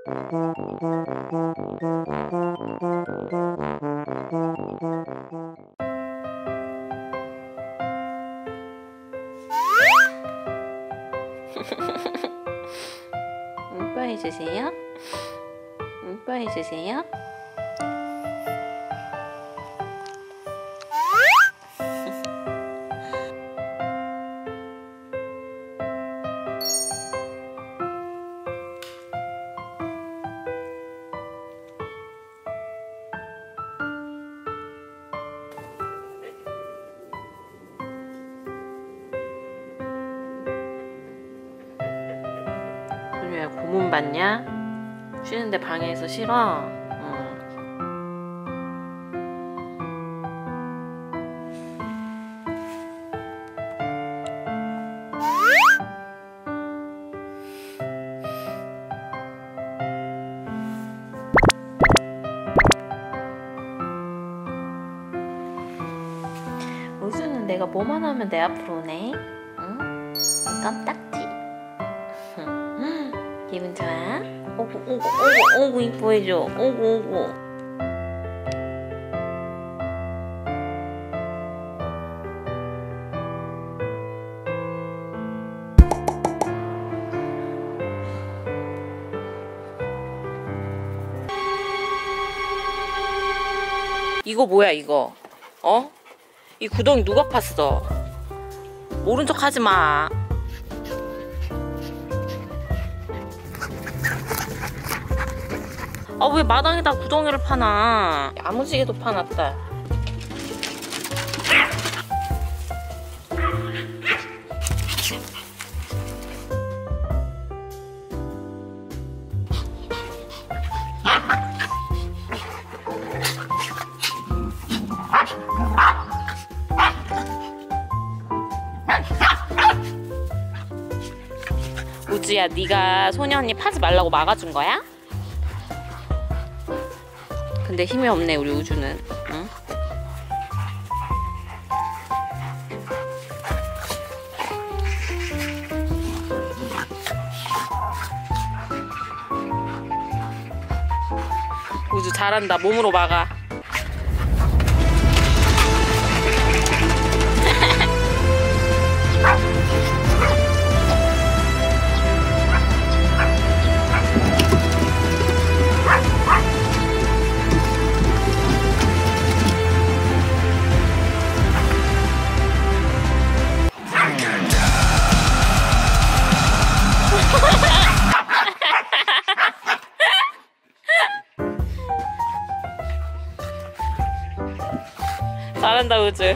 이뻐해주세요. 이뻐해주세요. 왜 고문 받냐? 쉬는데 방해해서 싫어? 우주는 내가 뭐만 하면 내 앞으로 오네? 응? 깜딱지. 기분 좋아? 오구 오구 오구 오구 이뻐해줘. 오구 오구. 이거 뭐야 이거? 어? 이 구덩이 누가 팠어? 모른 척 하지 마. 아, 왜 마당에다 구덩이를 파나? 야무지게도 파놨다. 우주야, 네가 소녀 언니 파지 말라고 막아준 거야? 근데 힘이 없네 우리 우주는. 응? 우주 잘한다. 몸으로 막아. 잘한다 우주.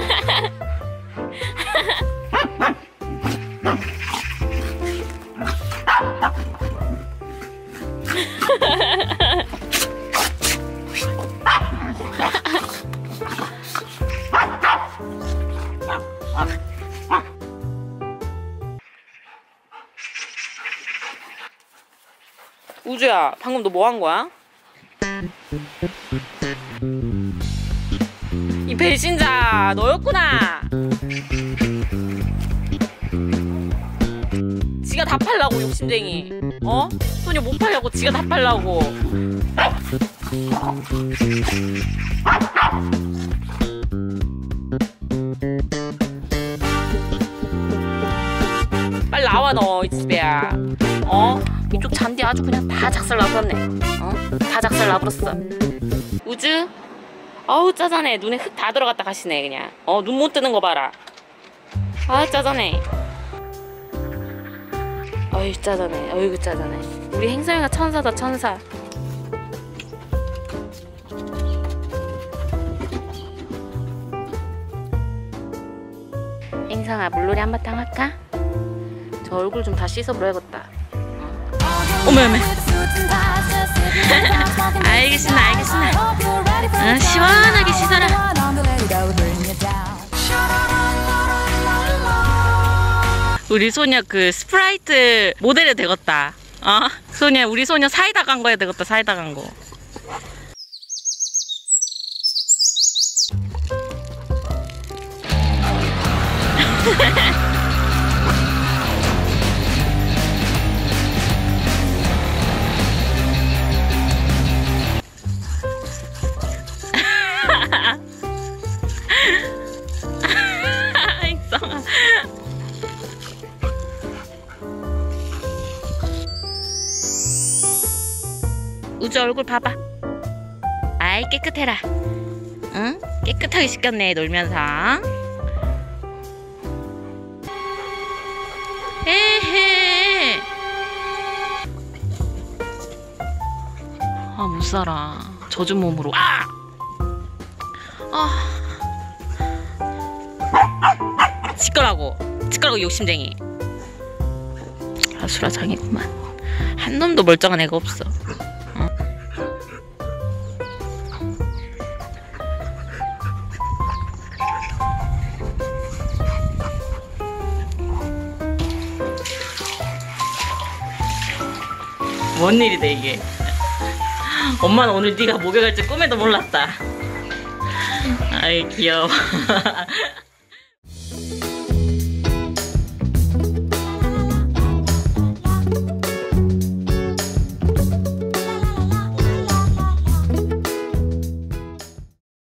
우주야, 방금 너 뭐 한 거야? 이 배신자 너였구나. 지가 다 팔라고 욕심쟁이. 어? 소녀 못 팔려고 지가 다 팔라고. 빨리 나와 너 이 집애야. 어? 이쪽 잔디 아주 그냥 다 작살 나버렸네. 어? 다 작살 나버렸어. 우주? 아우 짜잔해. 눈에 흙 다 들어갔다 가시네 그냥. 눈 못 뜨는 거 봐라. 아 짜잔해. 어이 짜잔해. 어이구 짜잔해. 우리 행성이가 천사다 천사. 행성아 물놀이 한바탕 할까? 저 얼굴 좀 다 씻어버려야겠다. 어머 어머. 알겠습니다 알겠습니다. 시원하게 씻어라. 우리 소녀 그 스프라이트 모델이 되겠다. 소녀 우리 소녀 사이다 간 거야 되겠다. 사이다 간 거. 우주 얼굴 봐봐. 아이 깨끗해라. 응? 깨끗하게 씻겼네 놀면서. 에헤. 아 못살아. 젖은 몸으로. 아! 시끄라고 욕심쟁이. 아수라장이구만. 한 놈도 멀쩡한 애가 없어. 뭔 일이다 이게. 엄마는 오늘 네가 목욕할지 꿈에도 몰랐다. 아이 귀여워.